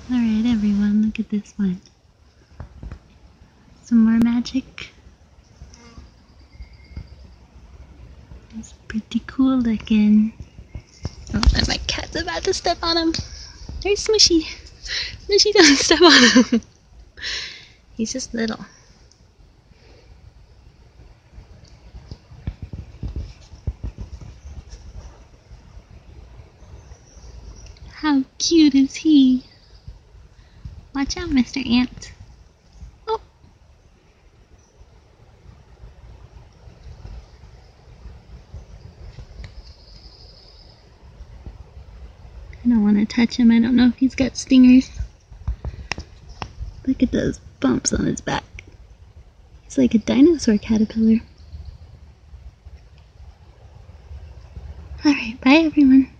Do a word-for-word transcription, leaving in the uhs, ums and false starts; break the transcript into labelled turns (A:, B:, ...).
A: Alright everyone, look at this one. Some more magic. It's pretty cool looking. Oh, and my cat's about to step on him. There's Smooshy. Smooshy, don't step on him. He's just little. How cute is he? Watch out, Mister Ant. Oh! I don't want to touch him. I don't know if he's got stingers. Look at those bumps on his back. He's like a dinosaur caterpillar. Alright, bye everyone.